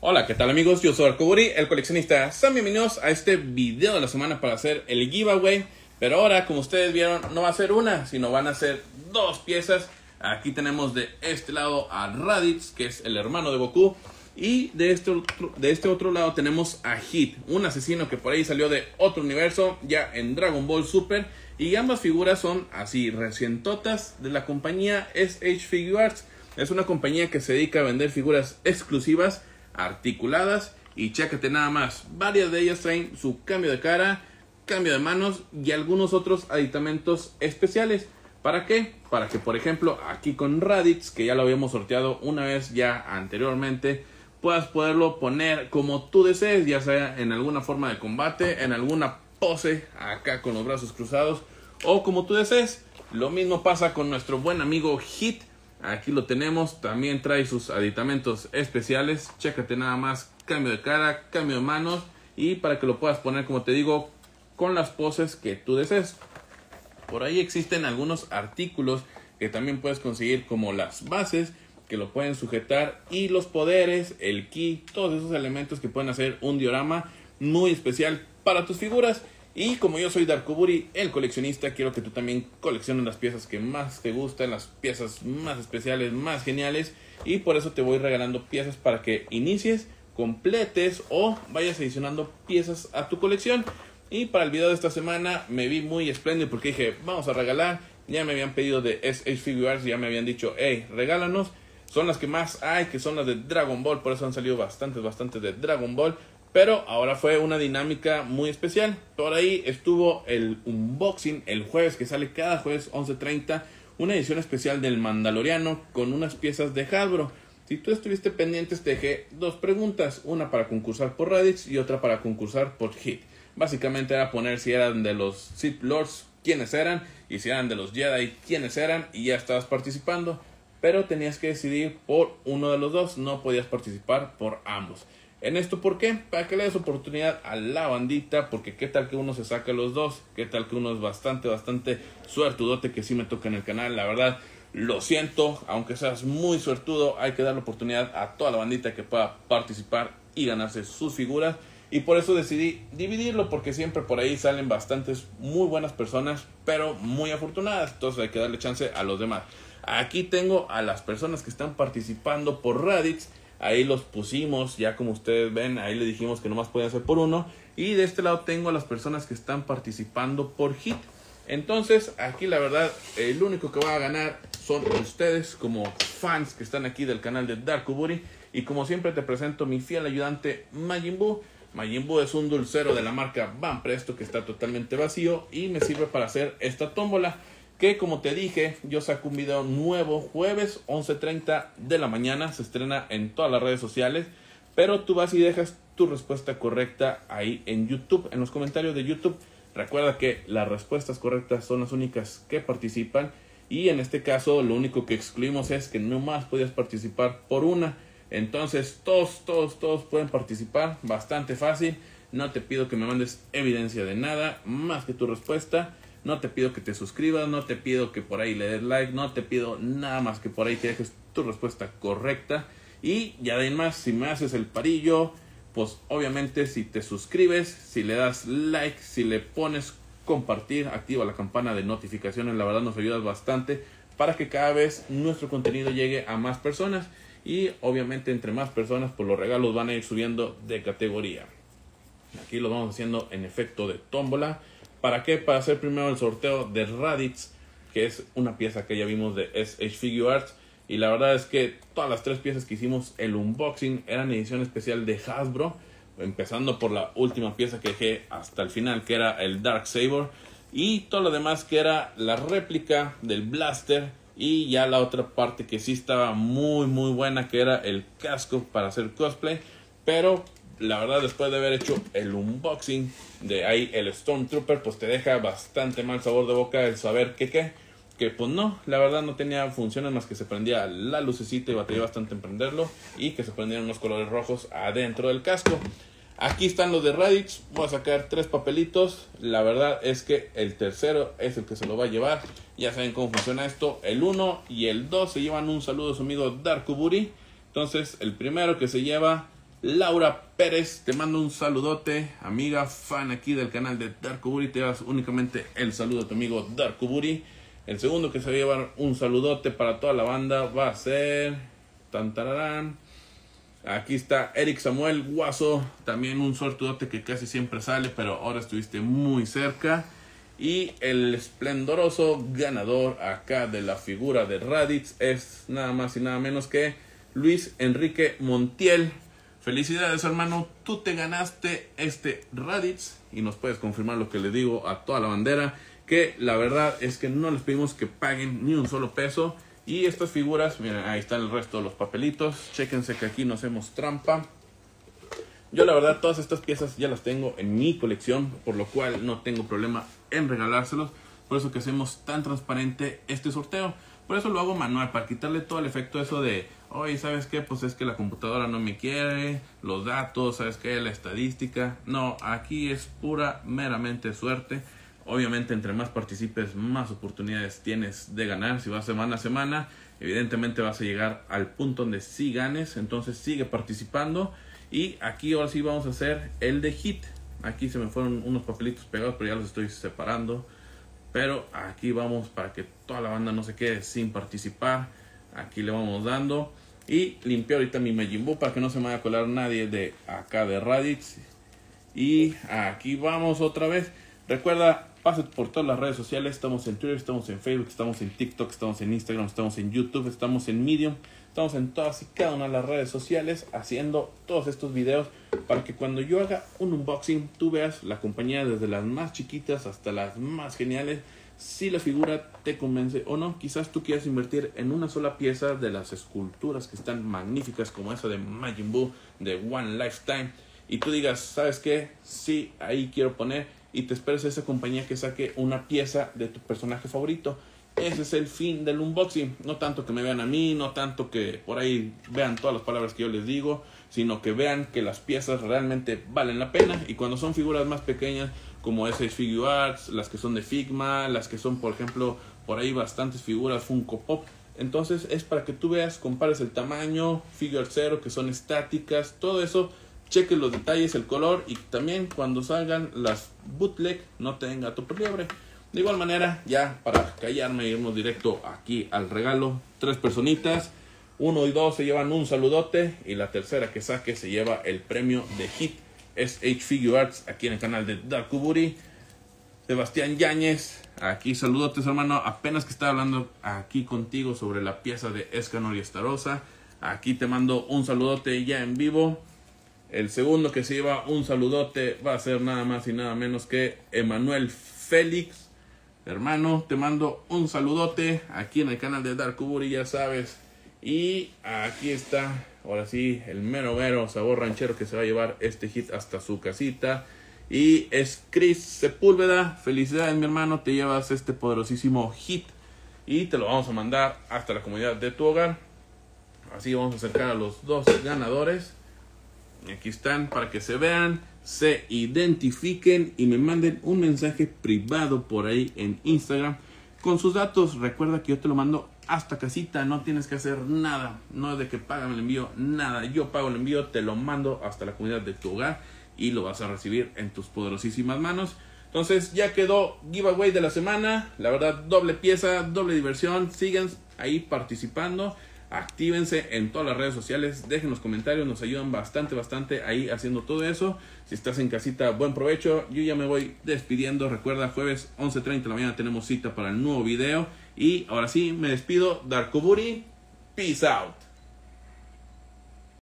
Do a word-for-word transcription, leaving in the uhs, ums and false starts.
Hola, ¿qué tal amigos? Yo soy Arcoburi, el coleccionista. Sean bienvenidos a este video de la semana para hacer el giveaway. Pero ahora, como ustedes vieron, no va a ser una, sino van a ser dos piezas. Aquí tenemos de este lado a Raditz, que es el hermano de Goku. Y de este otro, de este otro lado tenemos a Hit, un asesino que por ahí salió de otro universo, ya en Dragon Ball Super. Y ambas figuras son así, recientotas, de la compañía S H Figuarts. Es una compañía que se dedica a vender figuras exclusivas, articuladas, y chécate nada más, varias de ellas traen su cambio de cara, cambio de manos y algunos otros aditamentos especiales. ¿Para qué? Para que, por ejemplo, aquí con Raditz, que ya lo habíamos sorteado una vez ya anteriormente, puedas poderlo poner como tú desees, ya sea en alguna forma de combate, en alguna pose acá con los brazos cruzados, o como tú desees. Lo mismo pasa con nuestro buen amigo Hit. Aquí lo tenemos, también trae sus aditamentos especiales. Chécate nada más, cambio de cara, cambio de manos, y para que lo puedas poner, como te digo, con las poses que tú desees. Por ahí existen algunos artículos que también puedes conseguir, como las bases que lo pueden sujetar, y los poderes, el ki, todos esos elementos que pueden hacer un diorama muy especial para tus figuras. Y como yo soy Darkoburi, el coleccionista, quiero que tú también colecciones las piezas que más te gustan, las piezas más especiales, más geniales. Y por eso te voy regalando piezas para que inicies, completes o vayas adicionando piezas a tu colección. Y para el video de esta semana me vi muy espléndido porque dije, vamos a regalar. Ya me habían pedido de S H Figuarts, ya me habían dicho, hey, regálanos. Son las que más hay, que son las de Dragon Ball, por eso han salido bastantes, bastantes de Dragon Ball. Pero ahora fue una dinámica muy especial. Por ahí estuvo el unboxing el jueves, que sale cada jueves once treinta. Una edición especial del Mandaloriano con unas piezas de Hasbro. Si tú estuviste pendiente, te dejé dos preguntas. Una para concursar por Raditz y otra para concursar por Hit. Básicamente era poner si eran de los Sith Lords, quiénes eran. Y si eran de los Jedi, quiénes eran. Y ya estabas participando. Pero tenías que decidir por uno de los dos. No podías participar por ambos. En esto, ¿por qué? Para que le des oportunidad a la bandita, porque qué tal que uno se saque los dos, qué tal que uno es bastante, bastante suertudote, que sí me toca en el canal. La verdad, lo siento, aunque seas muy suertudo, hay que dar la oportunidad a toda la bandita que pueda participar y ganarse sus figuras. Y por eso decidí dividirlo, porque siempre por ahí salen bastantes muy buenas personas, pero muy afortunadas. Entonces hay que darle chance a los demás. Aquí tengo a las personas que están participando por Raditz. Ahí los pusimos, ya como ustedes ven, ahí le dijimos que nomás podían ser por uno. Y de este lado tengo a las personas que están participando por Hit. Entonces, aquí la verdad, el único que va a ganar son ustedes, como fans que están aquí del canal de Darkoburi. Y como siempre te presento mi fiel ayudante, Majin Buu. Majin Buu es un dulcero de la marca Van Presto que está totalmente vacío y me sirve para hacer esta tómbola. Que como te dije, yo saco un video nuevo jueves once treinta de la mañana. Se estrena en todas las redes sociales. Pero tú vas y dejas tu respuesta correcta ahí en YouTube, en los comentarios de YouTube. Recuerda que las respuestas correctas son las únicas que participan. Y en este caso lo único que excluimos es que no más podías participar por una. Entonces todos, todos, todos pueden participar. Bastante fácil. No te pido que me mandes evidencia de nada más que tu respuesta. No te pido que te suscribas, no te pido que por ahí le des like, no te pido nada más que por ahí que dejes tu respuesta correcta. Y ya de ahí más, si me haces el parillo, pues obviamente si te suscribes, si le das like, si le pones compartir, activa la campana de notificaciones, la verdad nos ayudas bastante para que cada vez nuestro contenido llegue a más personas. Y obviamente entre más personas, pues los regalos van a ir subiendo de categoría. Aquí lo vamos haciendo en efecto de tómbola. ¿Para qué? Para hacer primero el sorteo de Raditz, que es una pieza que ya vimos de S H Figuarts. Y la verdad es que todas las tres piezas que hicimos el unboxing eran edición especial de Hasbro. Empezando por la última pieza que dejé hasta el final, que era el Darksaber. Y todo lo demás que era la réplica del Blaster. Y ya la otra parte que sí estaba muy muy buena, que era el casco para hacer cosplay. Pero la verdad, después de haber hecho el unboxing de ahí el Stormtrooper, pues te deja bastante mal sabor de boca el saber que qué. Que pues no, la verdad no tenía funciones más que se prendía la lucecita y batallé bastante en prenderlo. Y que se prendieron unos colores rojos adentro del casco. Aquí están los de Raditz. Voy a sacar tres papelitos. La verdad es que el tercero es el que se lo va a llevar. Ya saben cómo funciona esto. El uno y el dos se llevan un saludo a su amigo Darkoburi. Entonces el primero que se lleva Laura Pérez, te mando un saludote, amiga, fan aquí del canal de Darkuburi. Te llevas únicamente el saludo a tu amigo Darkuburi. El segundo que se va a llevar un saludote para toda la banda va a ser... Tan, tararán. Aquí está Eric Samuel Guaso, también un sortudote que casi siempre sale, pero ahora estuviste muy cerca. Y el esplendoroso ganador acá de la figura de Raditz es nada más y nada menos que Luis Enrique Montiel. Felicidades, hermano, tú te ganaste este Raditz y nos puedes confirmar lo que le digo a toda la bandera, que la verdad es que no les pedimos que paguen ni un solo peso. Y estas figuras, miren, ahí están el resto de los papelitos. Chéquense que aquí no hacemos trampa. Yo la verdad todas estas piezas ya las tengo en mi colección, por lo cual no tengo problema en regalárselos. Por eso que hacemos tan transparente este sorteo. Por eso lo hago manual, para quitarle todo el efecto eso de, oye, ¿sabes qué? Pues es que la computadora no me quiere, los datos, ¿sabes qué? La estadística. No, aquí es pura, meramente suerte. Obviamente, entre más participes, más oportunidades tienes de ganar. Si vas semana a semana, evidentemente vas a llegar al punto donde sí ganes. Entonces sigue participando. Y aquí ahora sí vamos a hacer el de hit. Aquí se me fueron unos papelitos pegados, pero ya los estoy separando. Pero aquí vamos para que toda la banda no se quede sin participar. Aquí le vamos dando. Y limpié ahorita mi Majin Buu para que no se me vaya a colar nadie de acá de Raditz. Y aquí vamos otra vez. Recuerda, pase por todas las redes sociales. Estamos en Twitter, estamos en Facebook, estamos en TikTok, estamos en Instagram, estamos en YouTube, estamos en Medium. Estamos en todas y cada una de las redes sociales haciendo todos estos videos para que cuando yo haga un unboxing tú veas la compañía desde las más chiquitas hasta las más geniales. Si la figura te convence o no, quizás tú quieras invertir en una sola pieza de las esculturas que están magníficas como esa de Majin Buu de One Lifetime y tú digas, ¿sabes qué? Sí, ahí quiero poner, y te esperes a esa compañía que saque una pieza de tu personaje favorito. Ese es el fin del unboxing. No tanto que me vean a mí, no tanto que por ahí vean todas las palabras que yo les digo, sino que vean que las piezas realmente valen la pena. Y cuando son figuras más pequeñas, como S H Figuarts, las que son de Figma, las que son, por ejemplo, por ahí bastantes figuras Funko Pop. Entonces es para que tú veas, compares el tamaño, Figure Zero, que son estáticas, todo eso. Cheques los detalles, el color, y también cuando salgan las bootleg no tengan gato por liebre. De igual manera, ya para callarme, irnos directo aquí al regalo. Tres personitas, uno y dos se llevan un saludote y la tercera que saque se lleva el premio de hit S H Figuarts aquí en el canal de Darkuburi. Sebastián Yáñez, aquí saludotes, hermano. Apenas que estaba hablando aquí contigo sobre la pieza de Escanor y Estarossa. Aquí te mando un saludote ya en vivo. El segundo que se lleva un saludote va a ser nada más y nada menos que Emanuel Félix. Hermano, te mando un saludote aquí en el canal de Darkuburi, ya sabes. Y aquí está, ahora sí, el mero mero sabor ranchero que se va a llevar este hit hasta su casita. Y es Chris Sepúlveda. Felicidades, mi hermano, te llevas este poderosísimo hit y te lo vamos a mandar hasta la comunidad de tu hogar. Así vamos a acercar a los dos ganadores. Aquí están para que se vean, se identifiquen y me manden un mensaje privado por ahí en Instagram con sus datos. Recuerda que yo te lo mando hasta casita, no tienes que hacer nada, no es de que págame el envío, nada. Yo pago el envío, te lo mando hasta la comunidad de tu hogar y lo vas a recibir en tus poderosísimas manos. Entonces ya quedó giveaway de la semana. La verdad, doble pieza, doble diversión. Sigan ahí participando. Actívense en todas las redes sociales, dejen los comentarios, nos ayudan bastante, bastante ahí haciendo todo eso. Si estás en casita, buen provecho. Yo ya me voy despidiendo. Recuerda, jueves once treinta de la mañana tenemos cita para el nuevo video. Y ahora sí, me despido. Darkuburi, peace out.